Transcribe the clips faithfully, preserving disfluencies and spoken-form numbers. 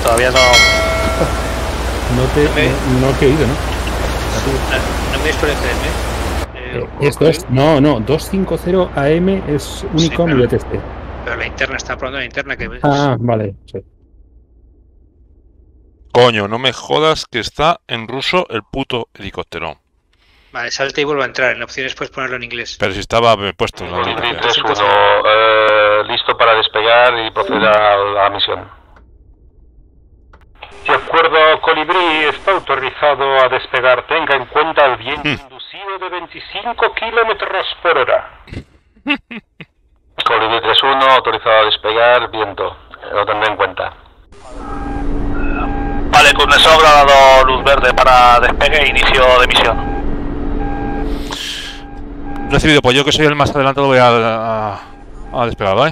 todavía no... No te... No me- no, no he querido, ¿no? No, no me estoy entendiendo. Eh, esto es... No, no, doscientos cincuenta A M es Unicom Sí, y pero- B T C. Pero la interna, está probando la interna que ves. Ah, vale. Sí. Coño, no me jodas que está en ruso el puto helicóptero. Vale, salta y vuelve a entrar. En opciones puedes ponerlo en inglés. Pero si estaba puesto en la Colibrí línea. tres uno, eh, listo para despegar y proceder a la misión. De acuerdo, Colibrí está autorizado a despegar. Tenga en cuenta el viento Hmm. inducido de veinticinco kilómetros por hora. Colibrí tres uno, autorizado a despegar, viento. Lo tendré en cuenta. Vale, Kuznetsov ha dado luz verde para despegue e inicio de misión. Recibido, pues yo que soy el más adelantado voy a, a, a despegar, ¿vale?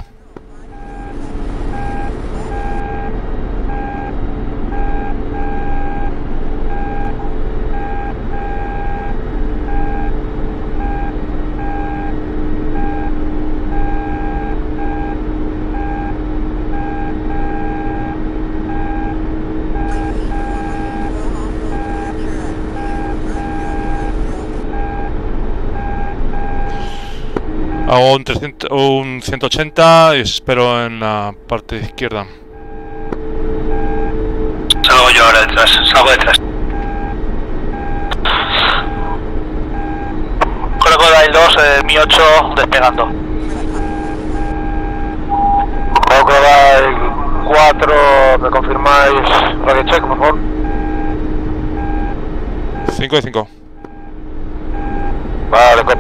Hago un, trescientos, un ciento ochenta y espero en la parte izquierda. Salgo yo ahora detrás, salgo detrás. Crocodile dos, eh, Mi ocho despegando. Crocodile cuatro, ¿me confirmáis radio check, por favor? cinco de cinco. Vale, copy.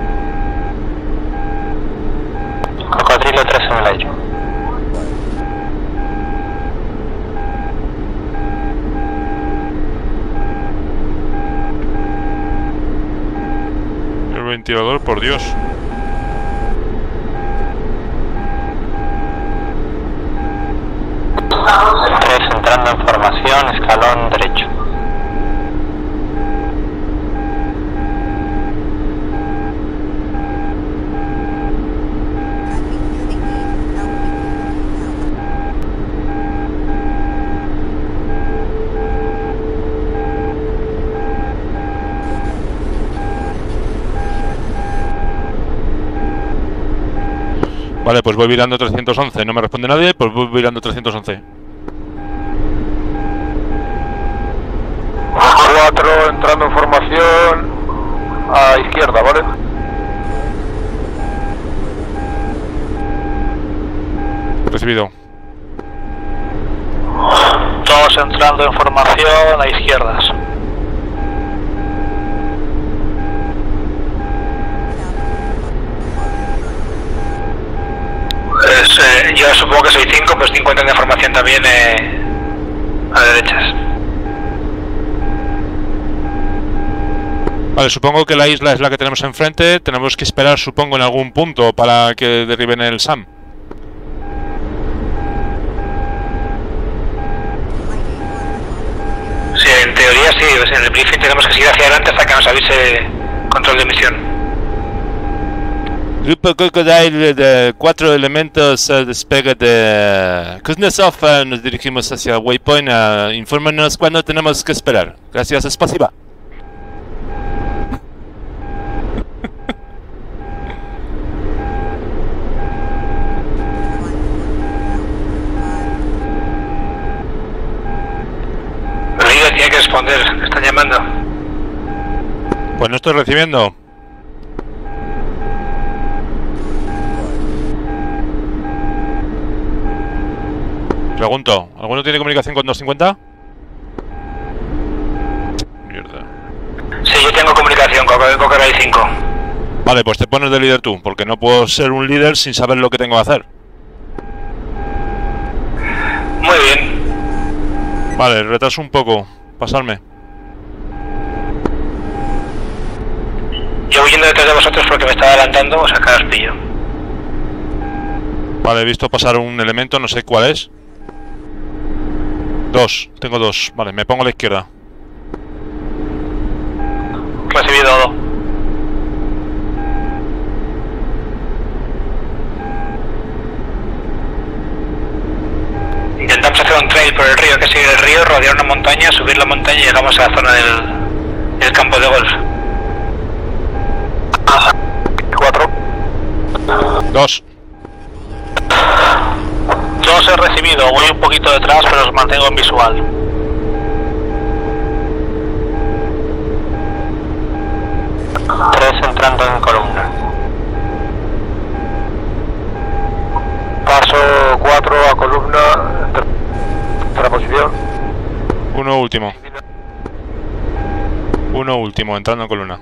Cocodrilo tres en el aire. El ventilador, por Dios. tres entrando en formación, escalón derecho. Vale, pues voy virando trescientos once. No me responde nadie, pues voy virando trescientos once. cuatro entrando en formación a izquierda, ¿vale? Recibido. Todos entrando en formación a izquierdas. Es, eh, yo supongo que soy cinco, pues cinco entran en formación también eh, a derechas. Vale, supongo que la isla es la que tenemos enfrente. Tenemos que esperar, supongo, en algún punto para que derriben el SAM. Sí, en teoría sí. Pues en el briefing tenemos que seguir hacia adelante hasta que nos avise control de misión. Grupo Crocodile de cuatro elementos uh, despega de Kuznetsov. Uh, nos dirigimos hacia Waypoint. Uh, infórmanos cuándo tenemos que esperar. Gracias, es pasiva. El líder tiene que responder, me están llamando. Pues no estoy recibiendo. Pregunto, ¿alguno tiene comunicación con doscientos cincuenta? Mierda. Sí, yo tengo comunicación con Crocodile cinco. Vale, pues te pones de líder tú, porque no puedo ser un líder sin saber lo que tengo que hacer. Muy bien. Vale, retraso un poco. Pasarme. Yo voy yendo detrás de vosotros porque me está adelantando, o sea que os pillo. Vale, he visto pasar un elemento, no sé cuál es. Dos, tengo dos. Vale, me pongo a la izquierda. Recibido dos. Intentamos hacer un tren ir por el río, hay que seguir el río, rodear una montaña, subir la montaña y llegamos a la zona del, del campo de golf. Cuatro. Dos. Dos he recibido, voy un poquito detrás, pero os mantengo en visual. Tres entrando en columna. Paso cuatro a columna, tercera posición. Uno último. Uno último, entrando en columna.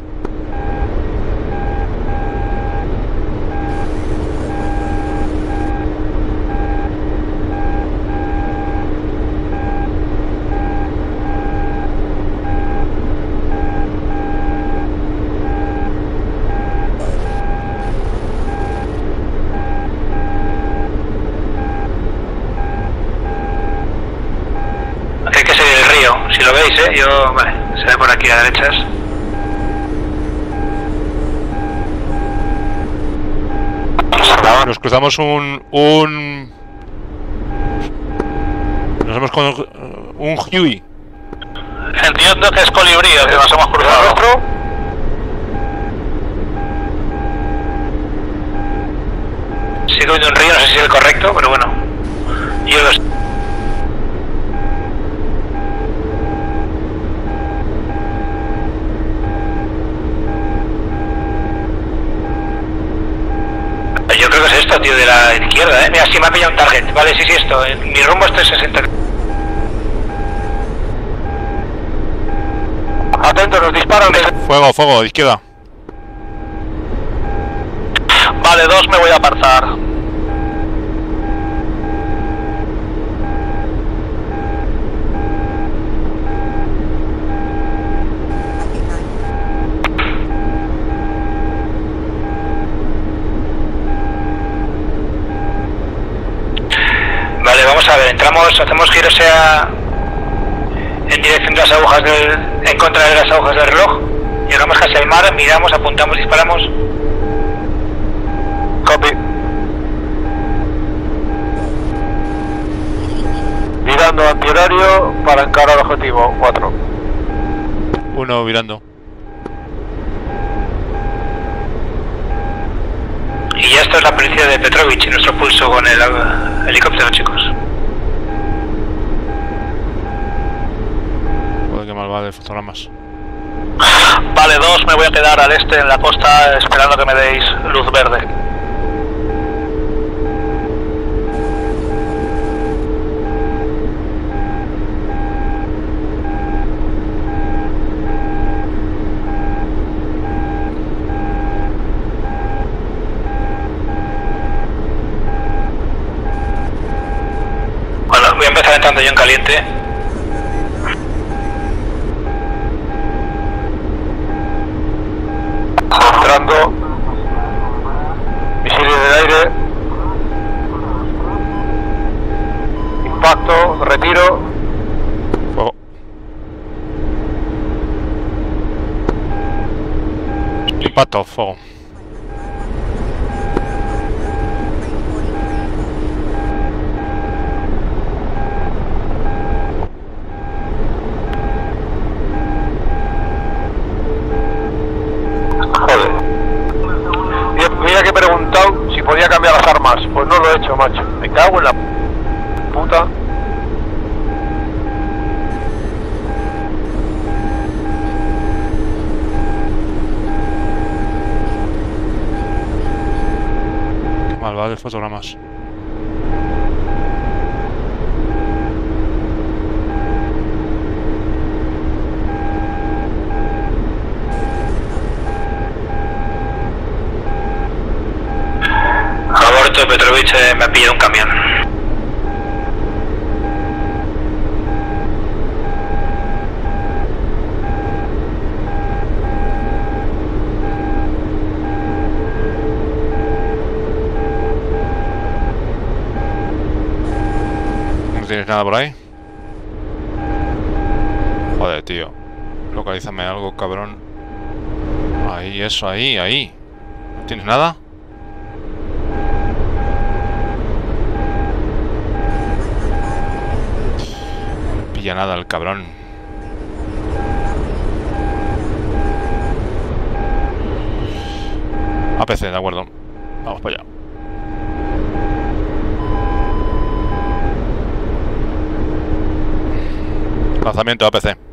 Hay que seguir el río, si lo veis, eh, yo, vale, se ve por aquí a derechas. Nos cruzamos un... un... Nos hemos con... un Huey. Entiendo que es colibrí el que nos hemos cruzado. Sigue viendo un río, no sé si es el correcto, pero bueno. Yo lo Yo creo que es esto, tío, de la izquierda, eh. Mira, sí me ha pillado un target. Vale, sí, sí, esto. Mi rumbo es trescientos sesenta. Atento, nos disparan. Fuego, fuego, izquierda. Vale, dos me voy a apartar. Vale, vamos a ver, entramos, hacemos giro sea en dirección de las agujas del, en contra de las agujas del reloj, llegamos casi al mar, miramos, apuntamos, disparamos. Copy. Mirando antihorario para encarar objetivo. Cuatro. Uno virando. Y ya esto es la policía de Petrovich y nuestro pulso con el uh, helicóptero, chicos. Joder, qué mal va de fotogramas. Vale, dos, me voy a quedar al este en la costa esperando que me deis luz verde. Bueno, voy a empezar entrando yo en caliente. Entrando. Misiles del aire. Impacto, retiro. Fuego. Impacto, fuego. Joder. Mira que he preguntado si podía cambiar las armas. Pues no lo he hecho, macho. Me cago en la puta. Qué mal va de fotogramas. Aborto, Petrovich eh, me ha pillado un camión. ¿No tienes nada por ahí? Joder, tío. Localízame algo, cabrón. Ahí, eso, ahí, ahí. ¿No tienes nada? pilla nada el cabrón. A P C, de acuerdo. Vamos para allá. Lanzamiento A P C.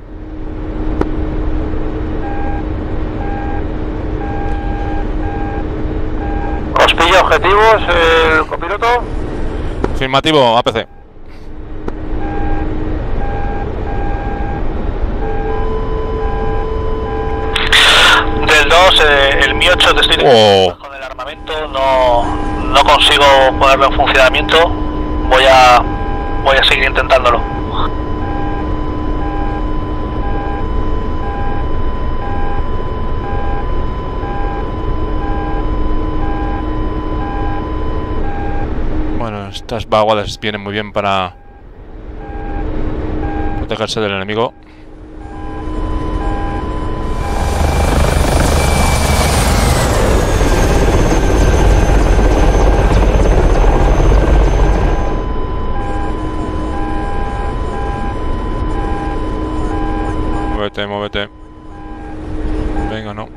¿Os pilla objetivos el copiloto? Afirmativo, A P C. Del dos, eh, el Mi ocho te estoy Oh. con el armamento, no, no consigo ponerlo en funcionamiento. Voy a voy a seguir intentándolo. Bueno, estas vaguadas vienen muy bien para protegerse del enemigo. Muévete, muévete. Venga, no.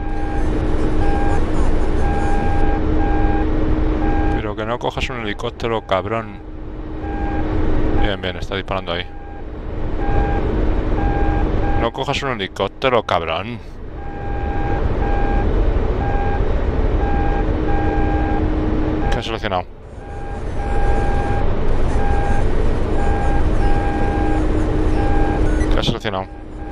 Pero que no cojas un helicóptero, cabrón. Bien, bien, está disparando ahí. No cojas un helicóptero, cabrón. ¿Qué has seleccionado? ¿Qué has seleccionado?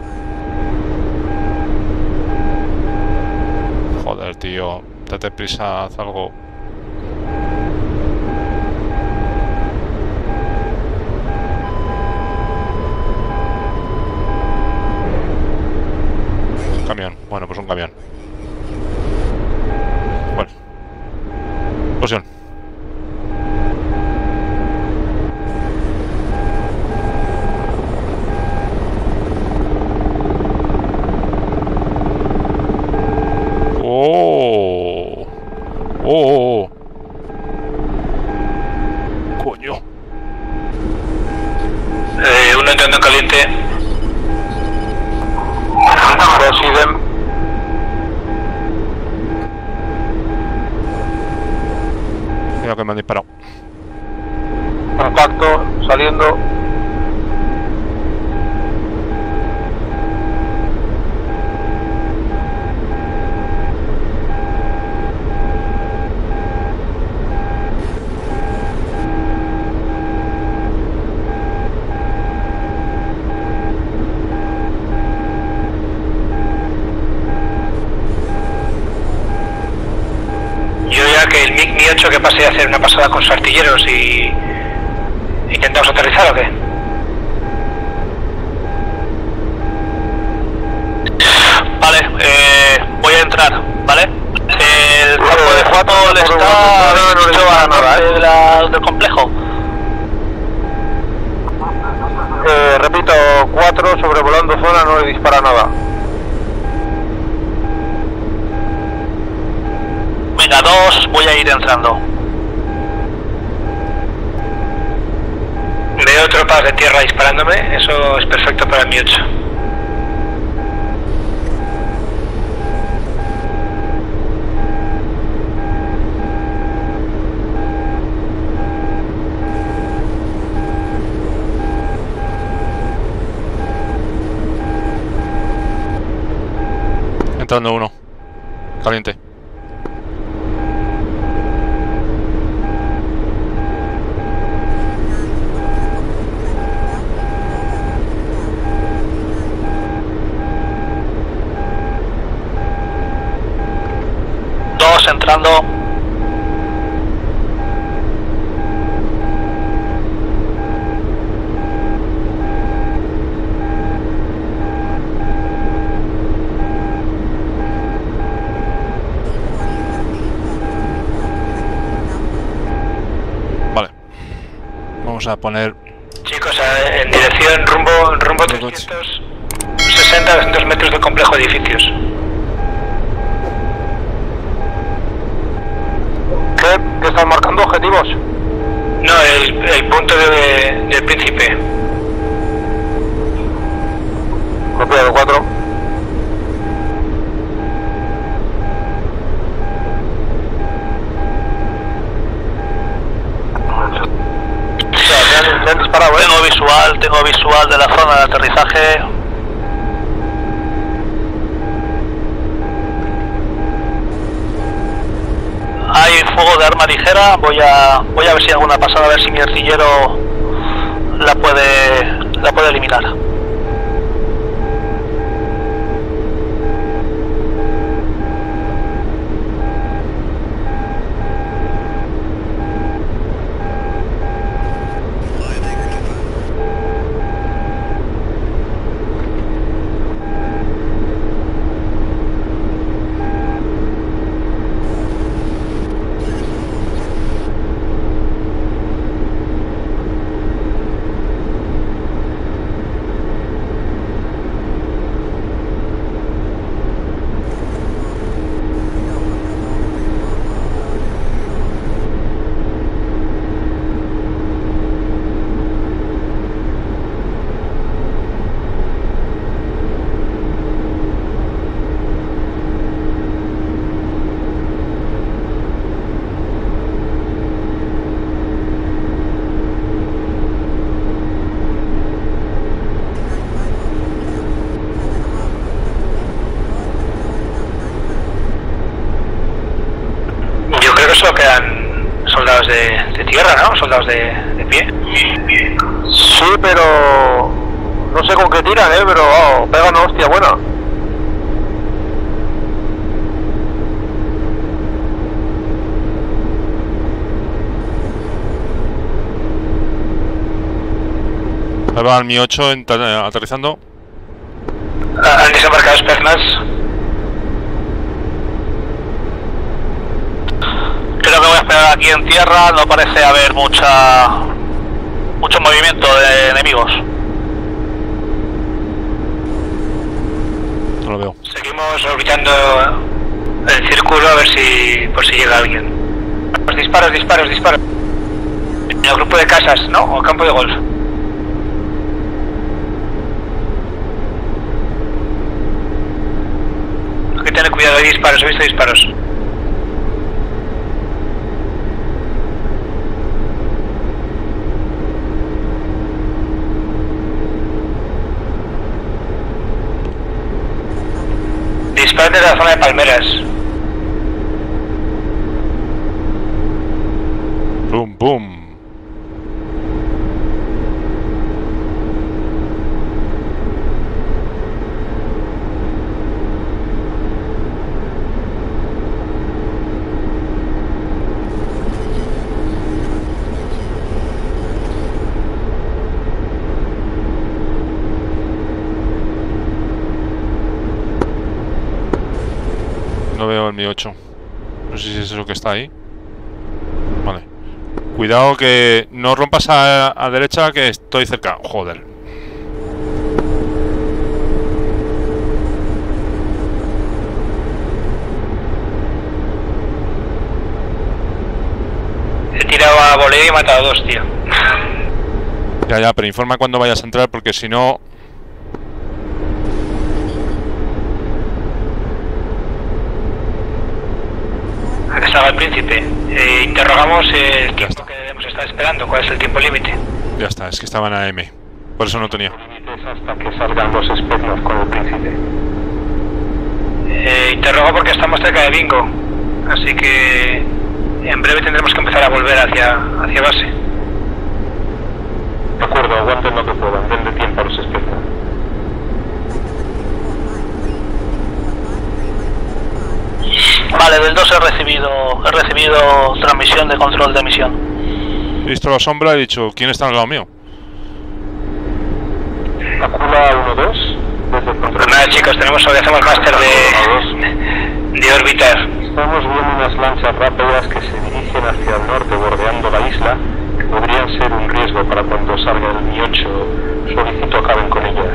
Joder, tío. Date prisa, haz algo. Un camión. Bueno, pues un camión. Bueno. Explosión. Oh. Oh. Coño. Eh, uno entrando en caliente. Residen. Creo que me han disparado. Contacto, saliendo. Yo ya que el MiG Mi ocho que pase a hacer una pasada con sus artilleros y... ¿Intentamos aterrizar o qué? Vale, eh, voy a entrar, ¿vale? El campo de fútbol está no, no le dicho dispara al nada, norte ¿eh? de la- del complejo. Eh, repito, cuatro sobrevolando zona, no le dispara nada. Venga, dos, voy a ir entrando. Veo tropas de tierra disparándome, eso es perfecto para el Mi ocho. Entrando uno. Caliente. Dos entrando. Vale. Vamos a poner... Chicos, eh, en dirección rumbo, rumbo trescientos sesenta a doscientos metros del complejo de edificios. ¿Qué? ¿Qué están marcando objetivos? No, el, el punto de, del príncipe. Copia de cuatro. Me han disparado, ¿eh? Tengo visual, tengo visual de la zona de aterrizaje. Hay fuego de arma ligera, voy a voy a ver si hay alguna pasada, a ver si mi artillero la puede la puede eliminar. Solo quedan soldados de, de tierra, ¿no? Soldados de, de pie. Sí, pero no sé con qué tiran, ¿eh? Pero oh, pegan una hostia buena. Ahí va el Mi ocho aterrizando. Han desembarcado las pernas. Creo que voy a esperar aquí en tierra, no parece haber mucha mucho movimiento de enemigos. No lo veo. Seguimos orbitando el círculo a ver si por si llega alguien. Disparos, disparos, disparos. En el grupo de casas, ¿no? O campo de golf. Hay que tener cuidado, hay disparos, he visto disparos. Disparan desde la zona de palmeras. Boom, boom. No veo el Mi ocho. No sé si es eso que está ahí. Vale. Cuidado que no rompas a, a derecha, que estoy cerca. Joder. He tirado a voleo y he matado a dos, tío. Ya, ya, pero informa cuando vayas a entrar, porque si no... Que salga el príncipe. Eh, interrogamos el tiempo que debemos estar esperando. ¿Cuál es el tiempo límite? Ya está, es que estaban a M. Por eso no tenía. Límites hasta que salgan los espectros con el príncipe. Eh, interrogo porque estamos cerca de Bingo. Así que en breve tendremos que empezar a volver hacia, hacia base. De acuerdo, aguanten lo que puedan. Den de tiempo a los espectros. Vale, del dos he recibido he recibido transmisión de control de misión. He visto la sombra y he dicho, ¿quién está al lado mío? Acula uno dos, desde el control. Pues nada, chicos, tenemos hoy hacemos máster de, de orbitar. Estamos viendo unas lanchas rápidas que se dirigen hacia el norte bordeando la isla, que podrían ser un riesgo para cuando salga el Mi ocho. Solicito acaben con ellas.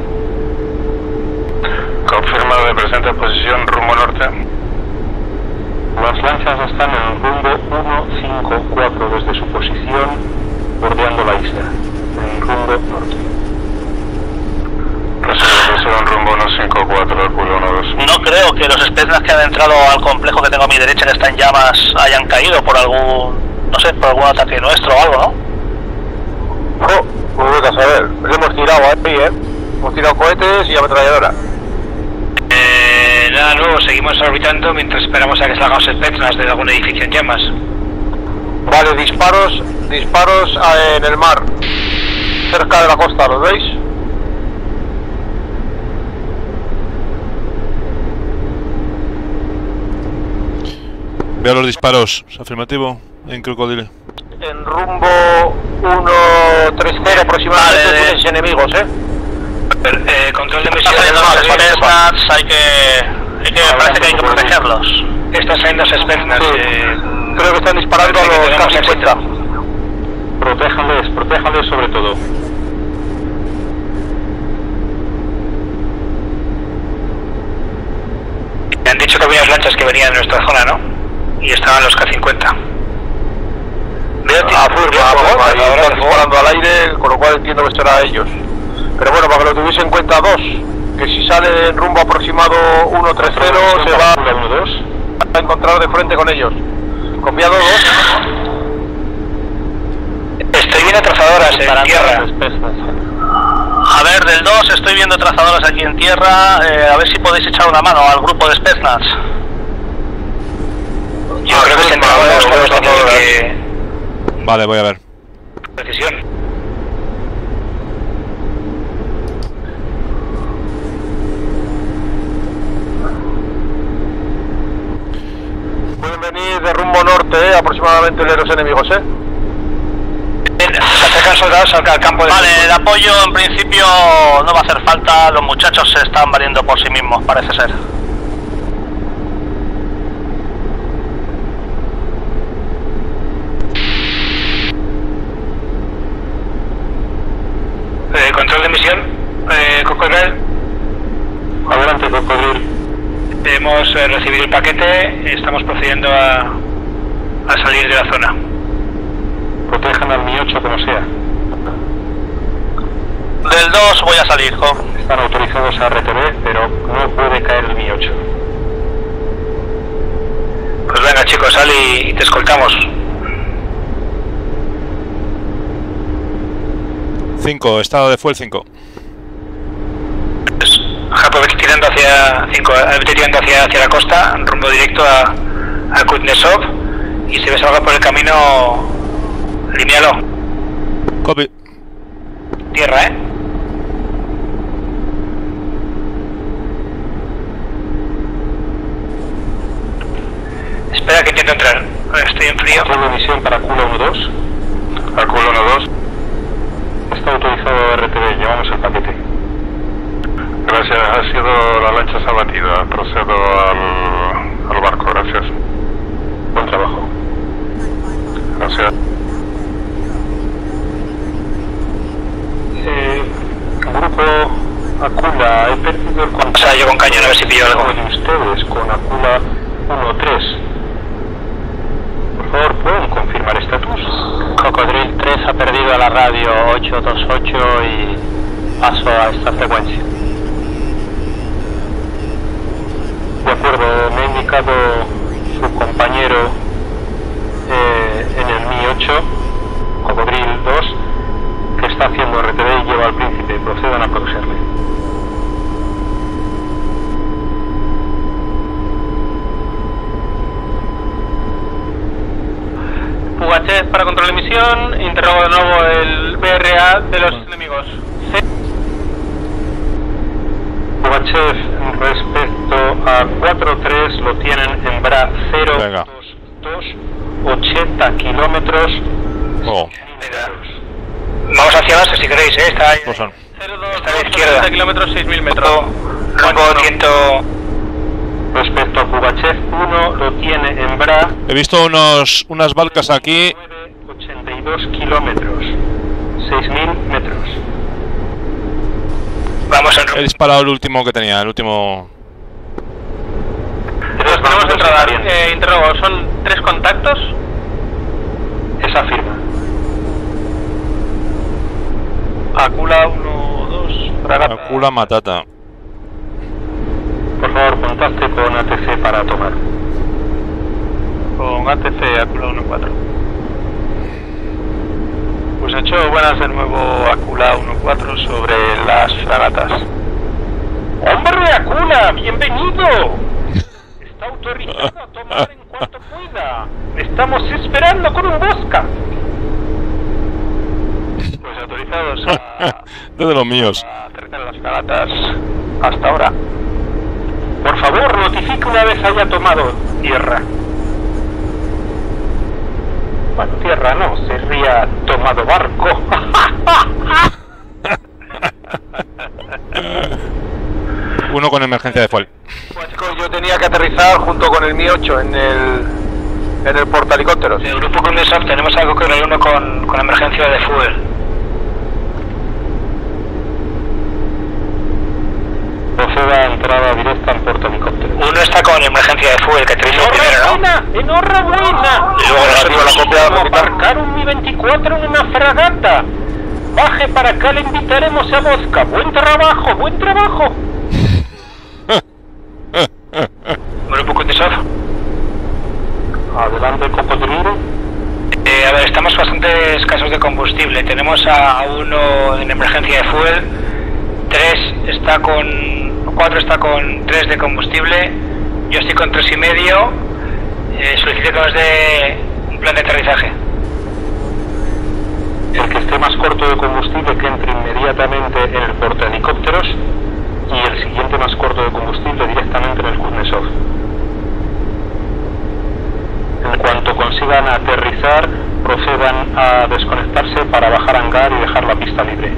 Confirma de presente posición rumbo norte. Las lanchas están en el rumbo uno cinco cuatro desde su posición, bordeando la isla, en rumbo norte. Reserva un rumbo uno cinco cuatro, Hercule uno dos. No creo que los Spetsnaz que han entrado al complejo que tengo a mi derecha, que está en llamas, hayan caído por algún, no sé, por algún ataque nuestro o algo, ¿no? Oh, pues vete a saber. Le hemos tirado ahí, ¿eh? Hemos tirado cohetes y ametralladora. Eh, nada nuevo, seguimos orbitando mientras esperamos a que salgan los Spetsnaz de algún edificio en llamas. Vale, disparos, disparos a- en el mar. Cerca de la costa, ¿los veis? Veo los disparos. Afirmativo. En Crocodile. En rumbo uno tres cero aproximadamente, Vale, tienes enemigos, ¿eh? Eh, control de Está misión. saliendo vale, los vale, Spetsnaz, hay que, hay que, parece que hay que protegerlos. Están saliendo los Spetsnaz. Sí. Eh, Creo que están disparando a parece que los tenemos K cincuenta. éxito. Protéjanles, protéjanles sobre todo. Me han dicho que había unas lanchas que venían de nuestra zona, ¿no? Y estaban los K cincuenta. Veo Ah, afirma, afirma, y ahora están disparando al aire, con lo cual entiendo que será ellos. Pero bueno, para que lo tuviese en cuenta dos, que si sale en rumbo aproximado uno tres cero se va uno dos. a encontrar de frente con ellos. Copiado dos. Estoy viendo trazadoras en tierra. A ver, del dos estoy viendo trazadoras aquí en tierra, eh, a ver si podéis echar una mano al grupo de Spetsnaz. Yo creo que se entraba vale, los vale, juegos de vale. que... Vale, voy a ver. Precisión. Pueden venir de rumbo norte, eh, aproximadamente de los enemigos, ¿eh? Bien, se acercan soldados al al campo de... Vale, el apoyo en principio no va a hacer falta, los muchachos se están valiendo por sí mismos, parece ser. Eh, control de misión. Eh, Cocodril. Adelante, Cocodril. Hemos eh, recibido el paquete, estamos procediendo a, a salir de la zona. Protejan al Mi ocho como sea. Del dos voy a salir, jo. Están autorizados a R T B, pero no puede caer el Mi ocho. Pues venga chicos, sal y, y te escoltamos. cinco, estado de fuel cinco. Pues, Japo, vete tirando hacia cinco, vete tirando hacia, hacia la costa, rumbo directo a, a Kuznetsov, y si ves algo por el camino, línealo. Copy. Tierra, ¿eh? Espera que intento entrar. Estoy en frío. Control de misión para Cula uno dos. Al Cula uno dos. Está autorizado R T B, llevamos el paquete. Gracias, ha sido la lancha abatida. Procedo al, al barco, gracias. Buen trabajo. Gracias. Eh, grupo Akula, he perdido el contacto. O sea, yo con cañón, a ver si pillo algo. de ustedes con Akula uno tres. Por favor, ¿pueden confirmar estatus? Cocodril tres ha perdido a la radio ocho dos ocho y paso a esta frecuencia. De acuerdo, me ha indicado su compañero eh, en el Mi ocho, Cocodril dos, que está haciendo R T B y lleva al príncipe. Procedan a protegerle. Pugachev para control de misión, interrogo de nuevo el B R A de los enemigos. Pugachev, respecto a cuatro tres, lo tienen en B R A cero dos dos, ochenta kilómetros. Oh. Vamos hacia base si queréis, ¿eh? Está ahí. Pues son. cero dos Está a la dos, izquierda. ochenta kilómetros, seis mil metros. Rumbo ciento... Respecto a Pugachev uno, lo tiene en B R A He visto unos, unas balcas aquí. ochenta y dos kilómetros, seis mil metros. Vamos en He rumbo. disparado el último que tenía, el último. Los tenemos en radar. Eh, interrogo, ¿son tres contactos? Esa firma. Akula uno dos, fragata. Akula Matata. favor, contacte con A T C para tomar. Con A T C, Acula uno cuatro. Pues he hecho buenas de nuevo Acula uno cuatro sobre las fragatas. ¡Hombre, Acula! ¡Bienvenido! Está autorizado a tomar en cuanto pueda. Estamos esperando con un Bosca. Pues autorizados a... de los míos. a aterrizar en las fragatas hasta ahora. Por favor, notifique una vez haya tomado tierra. Bueno, tierra no, sería tomado barco. Uno con emergencia de fuel. Pues chicos, yo tenía que aterrizar junto con el Mi ocho en el en el portahelicópteros. En el grupo Kuznetsov tenemos algo con el uno con, con emergencia de fuel. Proceda a entrada directa al portahelicóptero. Uno está con emergencia de fuel, que aterrizó primero, ¿no? ¡Enhorabuena! ¡Enhorabuena! Y luego nosotros la copia, vamos a embarcar un Mi veinticuatro en una fragata. Baje para acá, le invitaremos a Bosca. Buen trabajo, buen trabajo. Grupo Kuznetsov. Adelante, cocodrilo. Eh, a ver, estamos bastante escasos de combustible. Tenemos a, a uno en emergencia de fuel, tres está con, cuatro está con tres de combustible, yo estoy con tres y medio. Eh, solicito que nos dé un plan de aterrizaje. El que esté más corto de combustible que entre inmediatamente en el portahelicópteros y el siguiente más corto de combustible directamente en el Kuznetsov. En cuanto consigan aterrizar, procedan a desconectarse para bajar hangar y dejar la pista libre.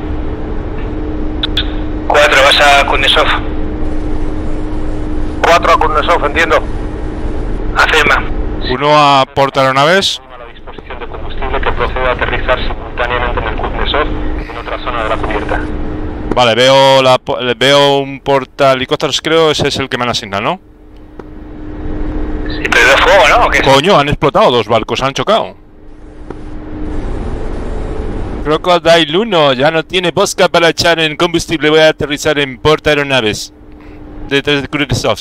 Cuatro, vas a Kuznetsov. Cuatro a Kuznetsov, entiendo. Afirma. Uno a portaeronaves. A la disposición de combustible que procede a aterrizar simultáneamente en el Kuznetsov en otra zona de la cubierta. Vale, veo la po- veo un portahelicópteros, creo, ese es el que me han asignado, ¿no? Sí, pero de fuego, ¿no? ¿O qué? Coño, han explotado dos barcos, han chocado. Crocodile uno ya no tiene Bosca para echar en combustible, voy a aterrizar en portaeronaves de tres de Kuznetsov.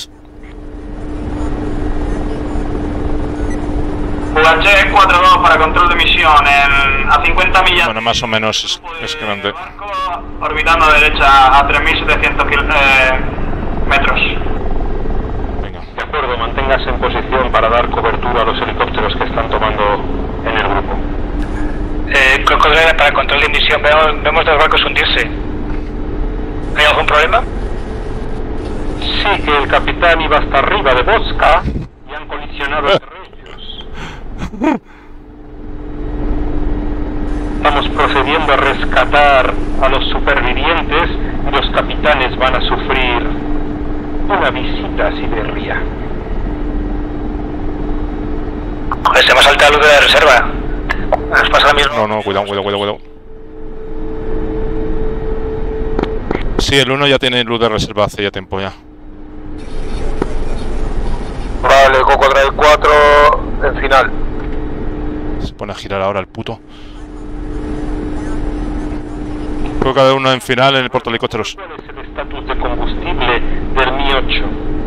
H cuatro dos para control de misión en, a cincuenta millas. Bueno, más o menos es, es grande. Barco orbitando a derecha a tres mil setecientos eh, metros. Venga. De acuerdo, manténgase en posición para dar cobertura a los helicópteros que están tomando en el grupo. Eh, Crocodile para control de misión, vemos, vemos dos barcos hundirse. ¿Hay algún problema? Sí, que el capitán iba hasta arriba de Bosca y han colisionado entre ellos. Estamos procediendo a rescatar a los supervivientes y los capitanes van a sufrir una visita a Siberia. Joder, se me ha saltado la luz de la reserva. Nos pasa lo mismo. No, no, cuidado, cuidado, cuidado, cuidado. Sí, el uno ya tiene luz de reserva hace ya tiempo ya. Vale, Cocodrilo cuatro en final. Se pone a girar ahora el puto. Creo que hay uno en final en el portahelicópteros. ¿Cuál es el estatus de combustible del Mi ocho?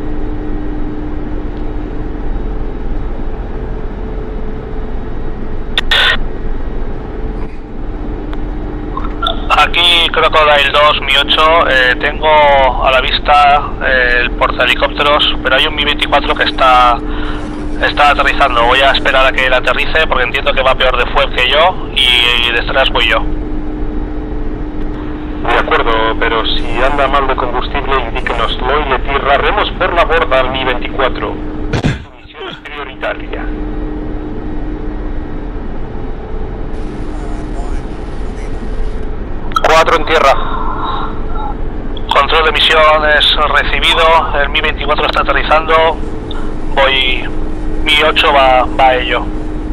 Aquí Crocodile dos, Mi ocho, eh, tengo a la vista eh, el portahelicópteros, pero hay un Mi veinticuatro que está está aterrizando. Voy a esperar a que él aterrice porque entiendo que va peor de fuel que yo y, y detrás voy yo. De acuerdo, pero si anda mal de combustible, indíquenoslo y le tiraremos por la borda al Mi veinticuatro. Su misión es prioritaria. Cuatro en tierra. Control de misiones recibido, el Mi veinticuatro está aterrizando, voy, Mi ocho va, va a ello.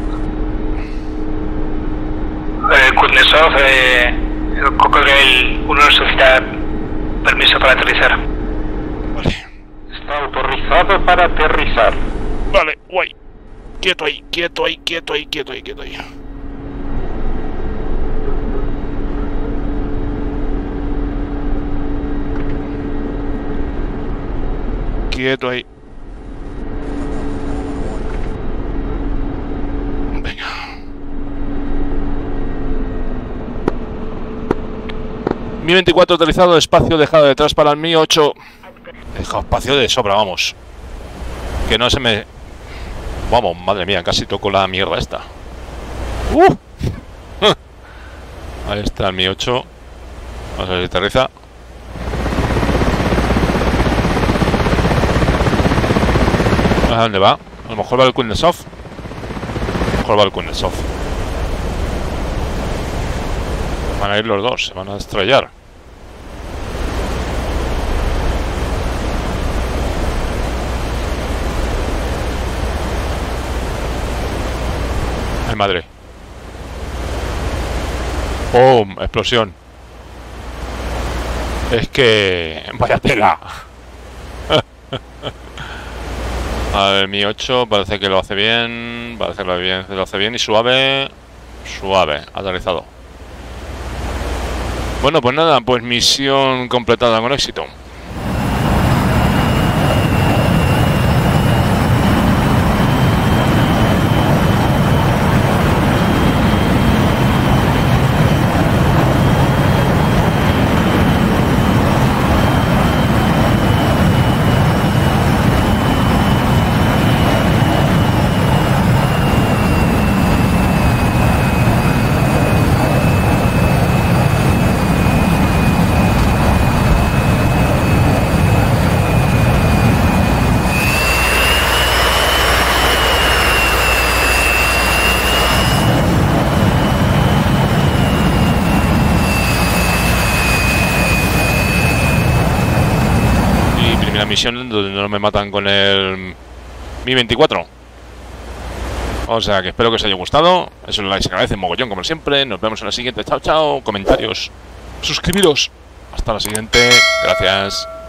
Eh, Kuznetsov, eh, el Cocodrilo uno solicita permiso para aterrizar. Vale. Está autorizado para aterrizar. Vale, guay. Quieto ahí, quieto ahí, quieto ahí, quieto ahí, quieto ahí. quieto ahí. Venga. Mi veinticuatro aterrizado, espacio dejado detrás para el Mi ocho. He dejado espacio de sobra, vamos. Que no se me... Vamos, madre mía, casi toco la mierda esta. ¡Uh! Ahí está el Mi ocho. Vamos a ver si aterriza. ¿A dónde va? A lo mejor va el Kuznetsov. A lo mejor va el Kuznetsov. Van a ir los dos, se van a estrellar. ¡Ay, madre! ¡Pum! Explosión. Es que... ¡Vaya tela! A ver, Mi ocho parece que lo hace bien. Parece que lo hace bien, lo hace bien y suave. Suave, aterrizado. Bueno, pues nada, pues misión completada con éxito. Misión donde no me matan con el Mi veinticuatro. O sea que espero que os haya gustado. Eso like se agradece mogollón como siempre. Nos vemos en la siguiente. Chao, chao. Comentarios. Suscribiros. Hasta la siguiente. Gracias.